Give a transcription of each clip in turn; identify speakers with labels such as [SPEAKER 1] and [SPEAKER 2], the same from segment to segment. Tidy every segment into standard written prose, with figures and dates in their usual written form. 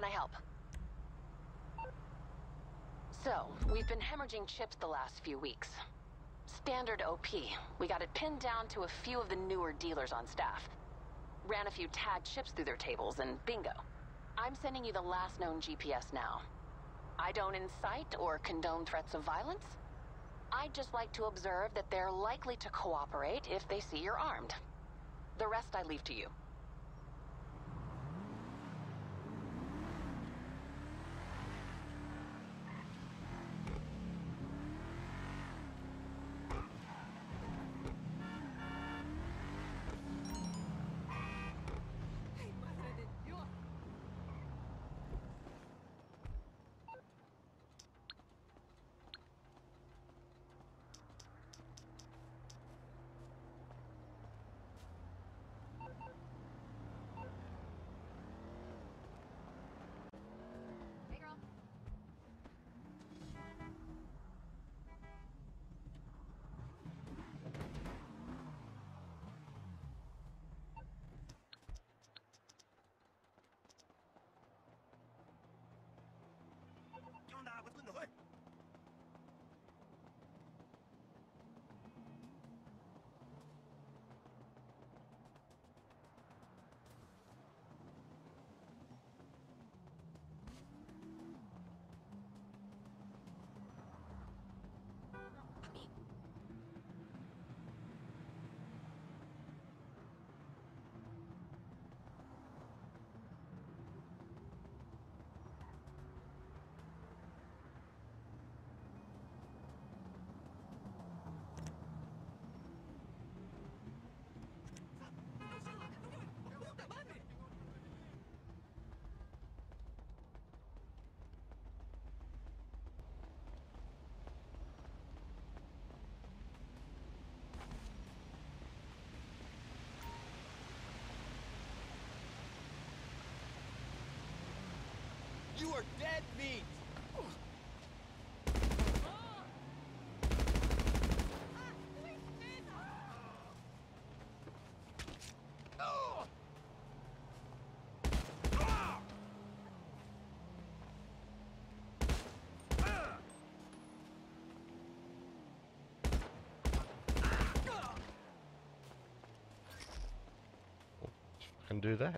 [SPEAKER 1] can I help? So, we've been hemorrhaging chips the last few weeks. Standard OP. We got it pinned down to a few of the newer dealers on staff. Ran a few tagged chips through their tables, and bingo. I'm sending you the last known GPS now. I don't incite or condone threats of violence. I'd just like to observe that they're likely to cooperate if they see you're armed. The rest I leave to you.
[SPEAKER 2] You are dead meat!
[SPEAKER 3] Can do that.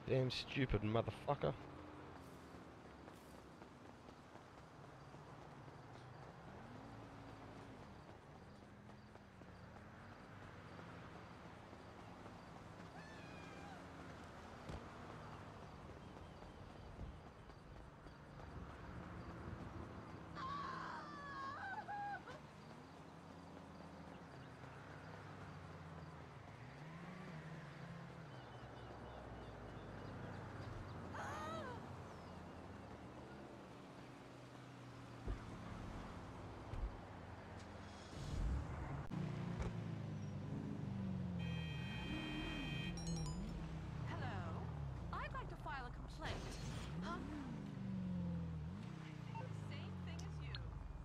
[SPEAKER 3] Damn stupid motherfucker.
[SPEAKER 4] Hello? I'd like to file a complaint. Huh? Same thing as you.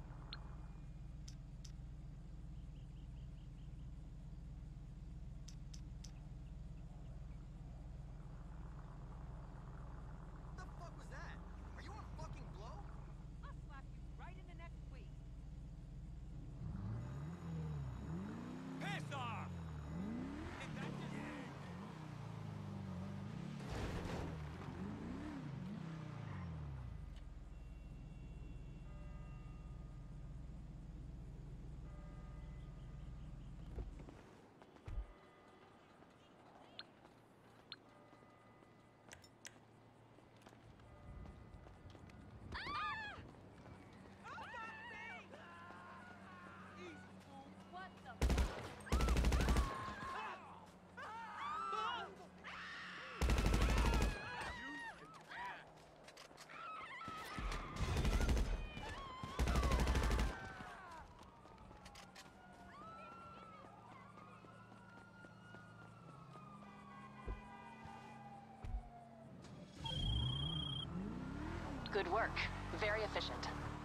[SPEAKER 2] What the fuck was that? Are you on fucking blow?
[SPEAKER 4] I'll slap you right in the next week.
[SPEAKER 2] Piss off! Is that just... Easy, fool.
[SPEAKER 4] What the
[SPEAKER 1] Good work. Very efficient.